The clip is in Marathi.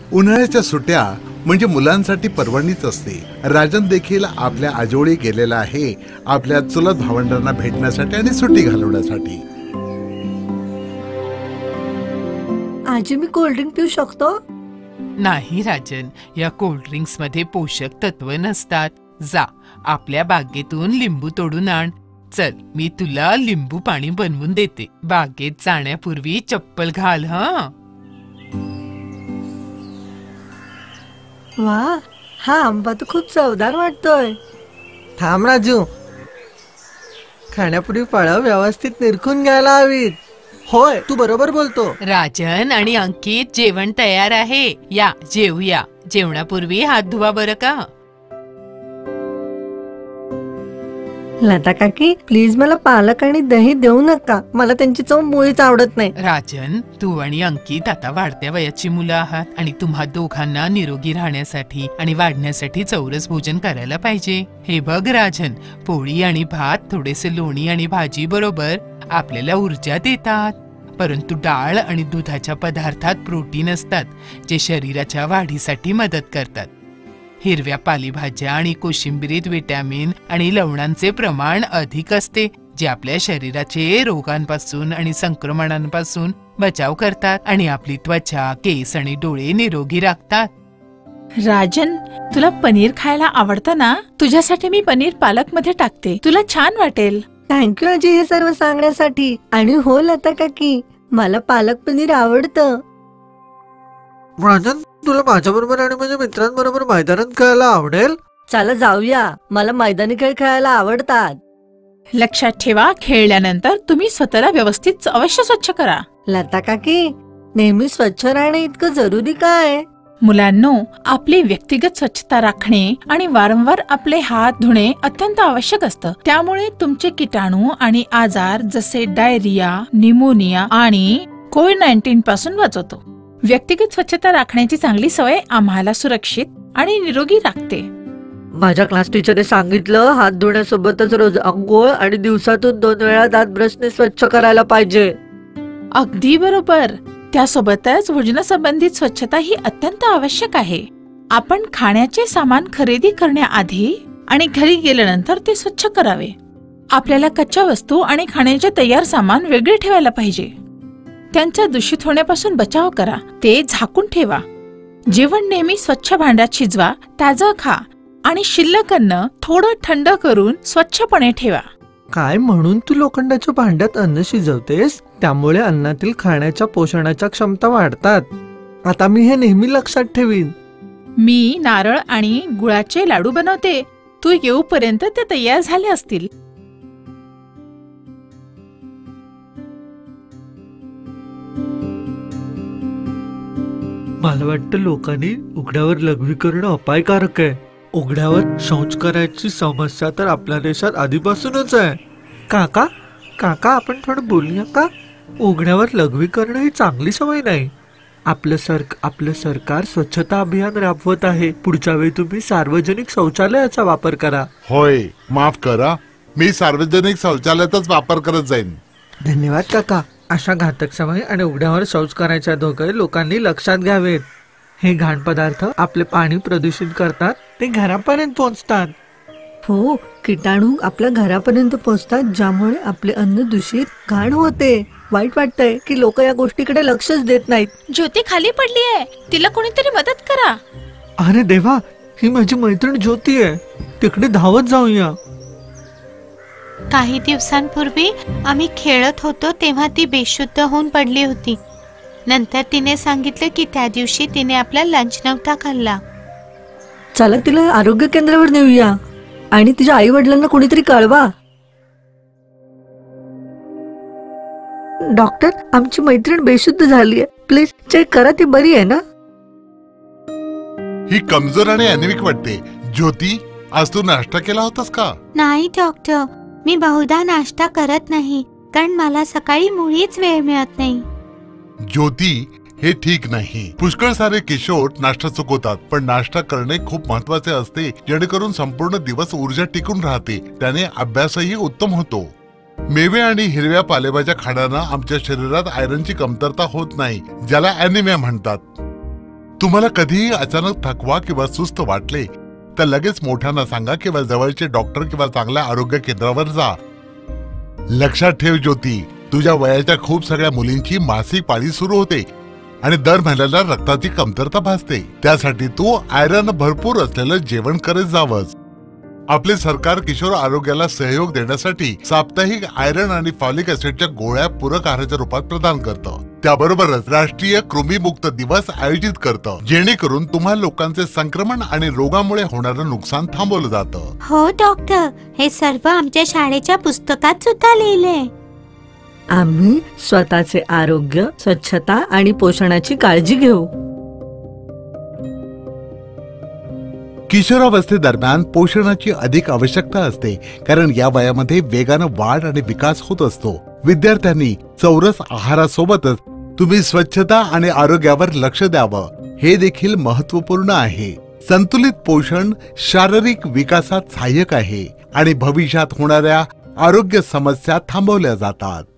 उन्हाळ्याच्या सुट्ट्या म्हणजे मुलांसाठी पर्वणीच असते. राजन देखील आपल्या आजोळी गेलेला आहे आपल्या चुलत भावंडांना भेटण्यासाठी आणि सुट्टी घालवण्यासाठी. आजी, मी कोल्ड्रिंक पिऊ शकतो? नाही राजन, या कोल्ड्रिंक्स मध्ये पोषक तत्व नसतात. जा आपल्या बागेतून लिंबू तोडून आण. चल, मी तुला लिंबू पाणी बनवून देते. बागेत जाण्यापूर्वी चप्पल घाल. वा, हा आंबा तर खूप चवदार वाटतोय. थांब राजू, खाण्यापूर्वी फळं व्यवस्थित निरखून घ्यायला हवीत. होय, तू बरोबर बोलतो. राजन आणि अंकित, जेवण तयार आहे. या जेवूया. जेवणापूर्वी हात धुवा बरं का. लता काकी, प्लीज मला पालक आणि दही देऊ नका. मला त्यांची चव मुळीच आवडत नाही. राजन, तू आणि अंकित आता वाढत्या वयाची मुलं आहात आणि तुम्हा दोघांना निरोगी राहण्यासाठी आणि वाढण्यासाठी चौरस भोजन करायला पाहिजे. हे बघ राजन, पोळी आणि भात, थोडेसे लोणी आणि भाजी बरोबर आपल्याला ऊर्जा देतात. परंतु डाळ आणि दुधाच्या पदार्थात प्रोटीन असतात जे शरीराच्या वाढीसाठी मदत करतात. हिरव्या पालेभाज्या आणि कोशिंबिरीत विटॅमिन आणि लवणांचे प्रमाण अधिक असते जे आपल्या शरीराचे रोगांपासून आणि संक्रमणांपासून बचाव करतात आणि आपली त्वचा, केस आणि डोळे निरोगी राखतात. राजन, तुला पनीर खायला आवडतं ना? तुझ्यासाठी मी पनीर पालक मध्ये टाकते, तुला छान वाटेल. थँक्यू आजी हे सर्व सांगण्यासाठी. आणि हो लता काकी, मला पालक पनीर आवडतं. राजन, तुला माझ्याबरोबर आणि माझ्या मित्रांबरोबर मैदानात खेळायला आवडेल? चला जाऊया, मला मैदानी खेळ खेळायला आवडतात. लक्षात ठेवा, खेळल्यानंतर तुम्ही स्वतःला व्यवस्थित अवश्य स्वच्छ करा. लता काकी, नेहमी स्वच्छ राहणे इतकं जरुरी काय? मुलांनो, आपली व्यक्तिगत स्वच्छता राखणे आणि वारंवार आपले हात धुणे अत्यंत आवश्यक असतं. त्यामुळे तुमचे किटाणू आणि आजार जसे डायरिया, निमोनिया आणि कोविड-19 पासून वाचवतो. व्यक्तिगत स्वच्छता राखण्याची चांगली सवय आम्हाला सुरक्षित आणि निरोगी राखते. माझ्या क्लास टीचरने सांगितलं, हात धुण्यासोबतच रोज अंघोळ आणि दिवसातून 2 वेळा दात ब्रशने स्वच्छ करायला पाहिजे. अगदी बरोबर. त्यासोबतच भोजनासंबंधित स्वच्छता ही अत्यंत आवश्यक आहे. आपण खाण्याचे सामान खरेदी करण्याआधी आणि घरी गेल्यानंतर ते स्वच्छ करावे. आपल्याला कच्च्या वस्तू आणि खाण्याचे तयार सामान वेगळे ठेवायला पाहिजे. त्यांच्या दूषित होण्यापासून बचाव करा. ते झाकून ठेवा. जेवण नेहमी स्वच्छ भांड्यात शिजवा, ताजं खा आणि शिल्लक अन्न थोडं थंड करून स्वच्छपणे ठेवा. काय म्हणून तू लोखंडाच्या भांड्यात अन्न शिजवतेस? त्यामुळे अन्नातील खाण्याच्या पोषणाच्या क्षमता वाढतात. आता मी हे नेहमी लक्षात ठेवीन. मी नारळ आणि गुळाचे लाडू बनवते. तू येऊपर्यंत ते तयार झाले असतील. मला वाटतं लोकांनी उघड्यावर लघवी करणं अपायकारक आहे. उघड्यावर शौच करायची समस्या तर आपल्या देशात आधीपासूनच आहे. काका काका आपण थोडं बोलूया का? उघड्यावर लघवी करणं ही चांगली सवय नाही. आपलं सरकार स्वच्छता अभियान राबवत आहे. पुढच्या वेळी तुम्ही सार्वजनिक शौचालयाचा वापर करा. होय, माफ करा, मी सार्वजनिक शौचालयाचाच वापर करत जाईन. धन्यवाद काका. अशा घातक सवयी आणि उघड्यावर शौच करायच्या धोके लोकांनी लक्षात घ्यावेत. हे घाण पदार्थ आपले पाणी प्रदूषित करतात, ते घरापर्यंत पोहोचतात. हो, किटाणू आपल्या घरापर्यंत पोहोचतात, ज्यामुळे आपले अन्न दूषित, घाण होते. वाईट वाटतंय की लोक या गोष्टीकडे लक्षच देत नाहीत. ज्योती खाली पडली आहे, तिला कोणीतरी मदत करा. अरे देवा, ही माझी मैत्रीण ज्योती आहे. तिकडे धावत जाऊया. काही दिवसांपूर्वी आम्ही खेळत होतो तेव्हा ती बेशुद्ध होऊन पडली होती. नंतर तिने सांगितलं की त्या दिवशी तिने आपला लंच नव्हता खाल्ला. चला तिला आरोग्य केंद्रावर नेऊया आणि तिच्या आई वडिलांना कोणीतरी कळवा. डॉक्टर, आमची मैत्रीण बेशुद्ध झाली आहे, प्लीज चेक करा, ती बरी आहे ना? ही कमजोर आणि अॅनिमिक वाटते. ज्योती, आज तू नाश्ता केला होतास का? नाही डॉक्टर, मी बहुधा नाश्ता करत नाही कारण मला सकाळी मुळीच वेळ मिळत नाही. ज्योती, हे ठीक नाही. पुष्कळ सारे किशोर नाश्ता चुकवतात, पण नाश्ता करणे खूप महत्वाचे असते, जेणेकरून संपूर्ण दिवस ऊर्जा टिकून राहते. त्याने अभ्यासही उत्तम होतो. मेवे आणि हिरव्या पालेभाज्या खाण्यानं आमच्या शरीरात आयरनची कमतरता होत नाही, ज्याला अॅनिमिया म्हणतात. तुम्हाला कधीही अचानक थकवा किंवा सुस्त वाटले तर लगेच मोठ्यांना सांगा किंवा जवळचे डॉक्टर किंवा चांगल्या आरोग्य केंद्रावर जा. लक्षात ठेव ज्योती, तुझ्या वयाच्या खूप सगळ्या मुलींची मासिक पाळी सुरू होते आणि दर महिन्याला रक्ताची कमतरता भासते. त्यासाठी तू आयरन भरपूर असलेलं जेवण करत जावंच. आपले सरकार किशोर आरोग्याला सहयोग देण्यासाठी साप्ताहिक आयरन आणि फॉलिक ऍसिडच्या गोळ्या पूरक आहाराच्या रूपात प्रदान करतं. त्याबरोबरच राष्ट्रीय कृमीमुक्त दिवस आयोजित करतं, जेणेकरून तुम्हा लोकांचे संक्रमण आणि रोगामुळे होणारं नुकसान थांबवलं जातं. हो डॉक्टर, हे सर्व आमच्या शाळेच्या पुस्तकात सुद्धा लिहिलंय. आम्ही स्वतःचे आरोग्य, स्वच्छता आणि पोषणाची काळजी घेऊ. किशोरावस्थेदरम्यान पोषणाची अधिक आवश्यकता असते, कारण या वयामध्ये वेगानं वाढ आणि विकास होत असतो. विद्यार्थ्यांनी चौरस आहारासोबतच तुम्ही स्वच्छता आणि आरोग्यावर लक्ष द्यावं, हे देखील महत्त्वपूर्ण आहे. संतुलित पोषण शारीरिक विकासात सहाय्यक आहे आणि भविष्यात होणाऱ्या आरोग्य समस्या थांबवल्या जातात.